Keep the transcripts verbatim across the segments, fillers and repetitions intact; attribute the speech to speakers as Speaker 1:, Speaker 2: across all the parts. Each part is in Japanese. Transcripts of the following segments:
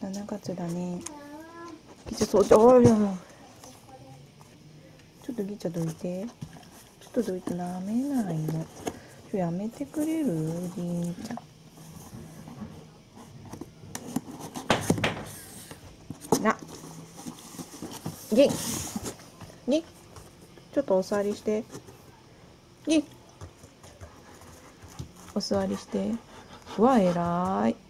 Speaker 1: しちがつだね。ぎちゃそう、ちょ、ちょっとぎちゃどいて。ちょっとどいて、なめないの。ちょ、やめてくれるりんちゃん。な。ぎん。ぎん。ちょっとお座りして。ぎん。お座りして。うわ、えらい。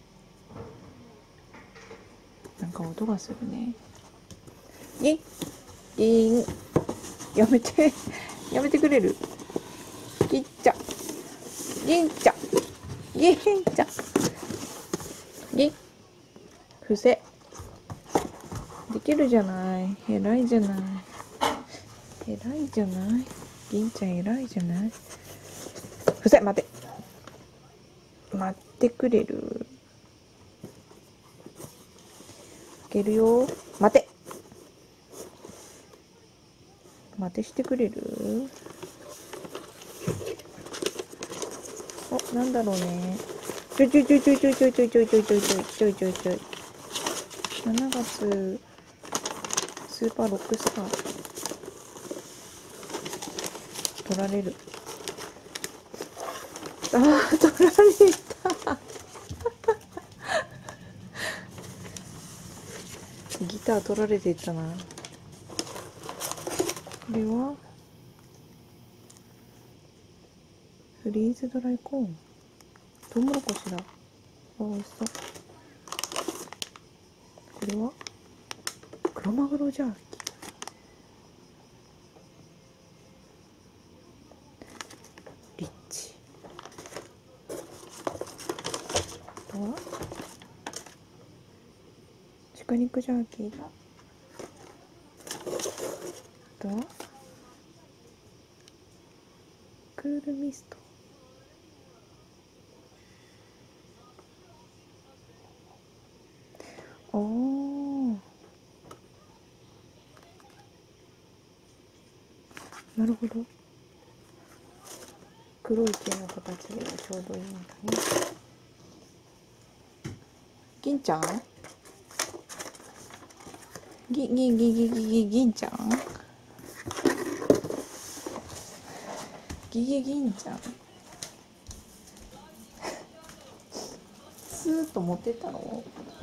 Speaker 1: なんか音がするね。ぎん。ぎん。やめて。やめてくれる。ぎんちゃん。ぎんちゃん。ぎんちゃん。ぎん。伏せ。できるじゃない。偉いじゃない。偉いじゃない。銀ちゃん偉いじゃない。伏せ、待て。待ってくれる。開けるよ。待て。待てしてくれる。お、なんだろうね。ちょいちょいちょいちょいちょいちょいちょいちょいちょいちょいちょいちょいちょいちょい。しちがつスーパーロックスター取られる。あー、取られた。ギター取られていったな。これはフリーズドライコーン。トウモロコシだ。あ、美味しそう。これは黒マグロジャーキー。リッチ。あとは鹿肉ジャーキーだ。あとはクールミスト。おー、なるほど。黒い毛の形ではちょうどいいんだね。銀ちゃん、ぎぎぎぎぎぎ銀ちゃん、ぎぎ銀ちゃん。スーッと持ってったの。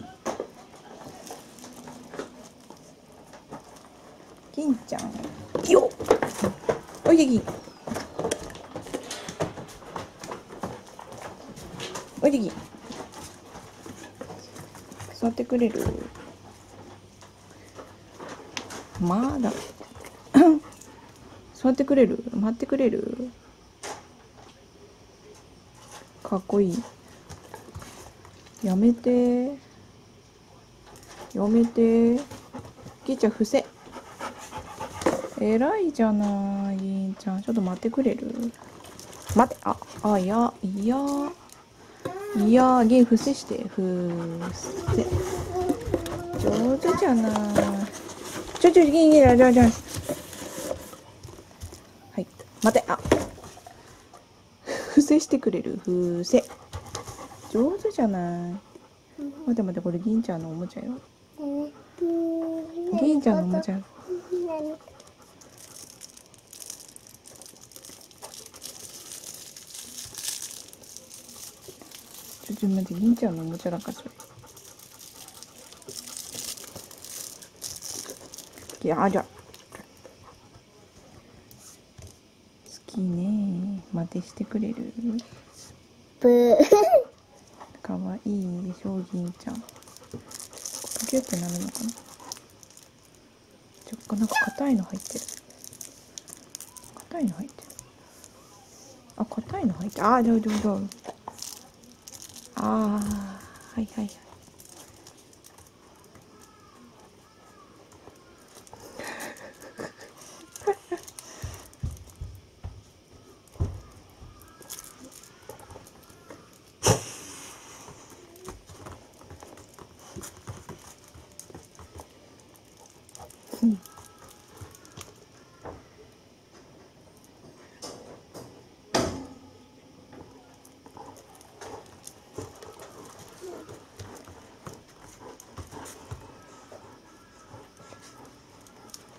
Speaker 1: 銀ちゃん、よっ、おいで銀、おいで銀、座ってくれる。まだ座ってくれる。待ってくれる。かっこいい。やめて。やめて。ぎーちゃん伏せ。偉いじゃない、ぎーちゃん。ちょっと待ってくれる。待って。あ、あ、いや、いや。いや、ぎー伏せして。伏せ。上手じゃない。ちょちょ、ぎーぎー、じゃじゃ。はい。待って。あ。伏せしてくれる。伏せ。上手じゃない。待って待って、これ銀ちゃんのおもちゃよ。銀ちゃんのおもちゃよ。ちょちょ待って、銀ちゃんのおもちゃだからそれ。いや、じゃ。好きね。待てしてくれる。
Speaker 2: ブー。
Speaker 1: かわいいでしょ、銀ちゃん。ギュってなるのかな。ちょっとなんか硬いの入ってる。硬いの入ってる。あ、硬いの入ってる。あ、どうどうどう。ああ、はいはいはい。うん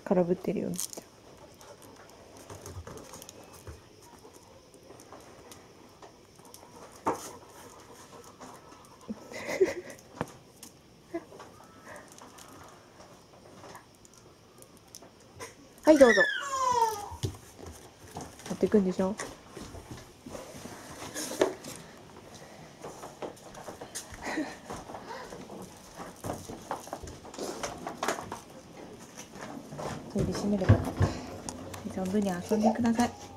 Speaker 1: 空振ってるよ、めっちゃ。はいどうぞ。持ってくんでしょ。トイレ閉めればよかった。存分に遊んでください。